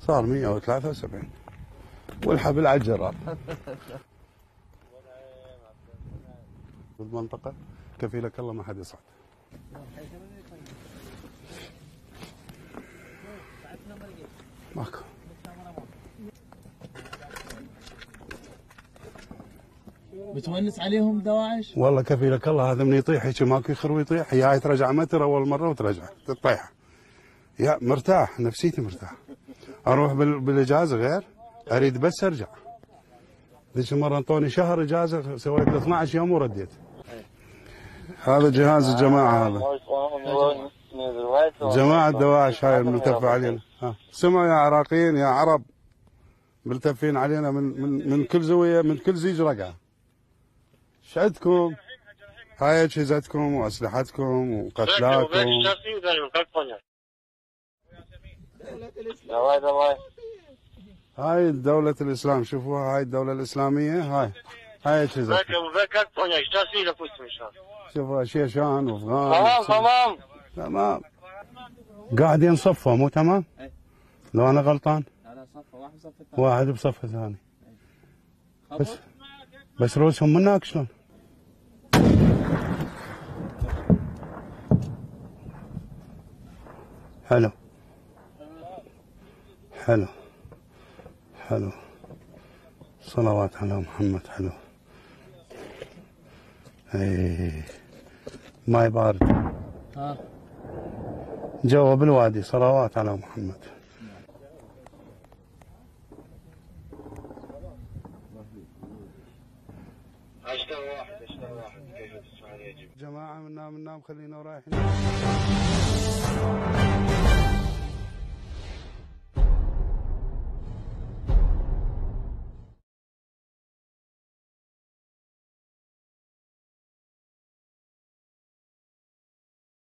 صار 173 والحبل على الجرار. بالمنطقة كفيلك الله ما حد يصعد. ماكو. بتونس عليهم دواعش؟ والله كفيلك الله هذا من يطيح هيك ماكو يخر ويطيح، هي ترجع متر اول مره وترجع تطيح. يا مرتاح نفسيتي مرتاح. اروح بالاجازه غير اريد بس ارجع. ذيك المره انطوني شهر اجازه سويت 12 يوم ورديت. هذا جهاز الجماعه هذا. جماعه دواعش هاي الملتفه علينا. سمعوا يا عراقيين يا عرب ملتفين علينا من كل زاويه من كل زيج رقعه. ايش عندكم؟ هاي اجهزتكم واسلحتكم وقتلاكم. هاي دولة الاسلام، شوفوها هاي الدولة الاسلامية هاي اجهزتكم. شوفوا شيشان وافغان. تمام. قاعدين صفة مو تمام؟ لو انا غلطان؟ لا صفة واحد بصفة ثاني. بس روسهم من هناك شلون؟ حلو حلو حلو. صلوات على محمد. حلو. اي ماي بارد. جوا بالوادي. صلوات على محمد. اشتغل واحد جماعة من نام خلينا رايحين.